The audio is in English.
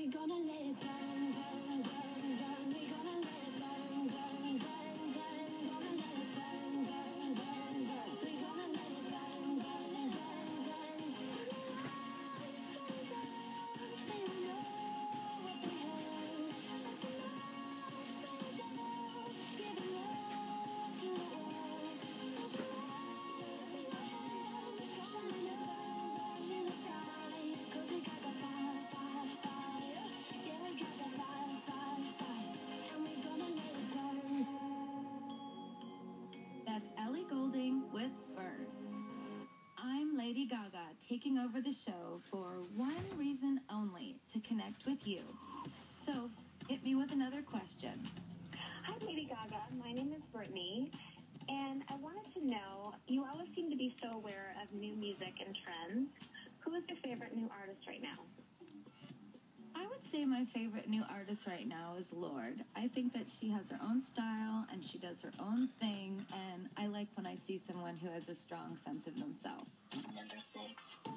That's Ellie Goulding with Burn. I'm Lady Gaga, taking over the show for one reason only, to connect with you. So, hit me with another question. Hi, Lady Gaga. My name is Brittany, and I wanted to know, you always seem to be so aware of new music and trends. Who is your favorite new artist right now? I would say my favorite new artist right now is Lorde. I think that she has her own style and she does her own thing, and I like when I see someone who has a strong sense of themselves. Number 6.